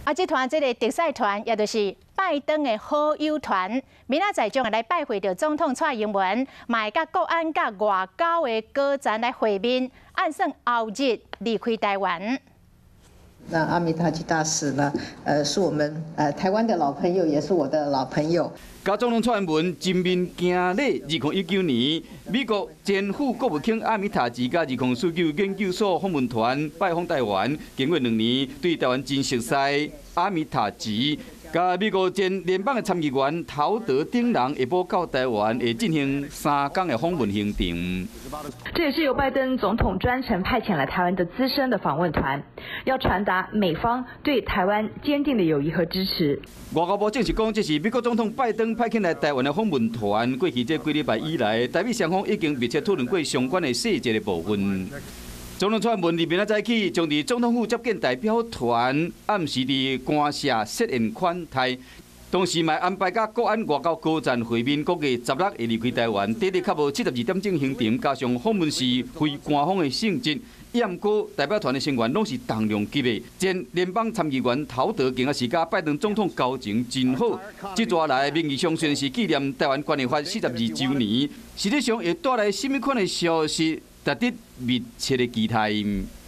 这团这个特使团，也就是拜登的好友团，明仔载将来拜会着总统蔡英文，嘛会甲国安甲外交的高层来会面，按算后日离开台湾。 那阿米塔吉大使呢？是我们台湾的老朋友，也是我的老朋友。 甲总统蔡英文正面行礼。2019年，美国前副国务卿阿米塔吉甲儿童研究研究所访问团拜访台湾，经过2年，对台湾真熟悉。阿米塔吉甲美国前联邦的参议员陶德等人下晡到台湾，会进行3天的访问行程。 这也是由拜登总统专程派遣来台湾的资深的访问团，要传达美方对台湾坚定的友谊和支持。 外交部证实讲，这是美国总统拜登派遣来台湾的访问团。过去这几礼拜以来，台美双方已经密切讨论过相关的细节的部分。总统蔡英文明仔载起，将伫总统府接见代表团，暗时伫官舍设宴款待。 同时，嘛安排甲国安外交高层会面，估计16会离开台湾，短日较无72点钟行程，加上访问是非官方的性质。不过，代表团的成员拢是重量级的，前联邦参议员陶德更是甲拜登总统交情真好。这抓来名义上宣是纪念台湾关系法42周年，实际上会带来甚么款的消息，值得密切的期待。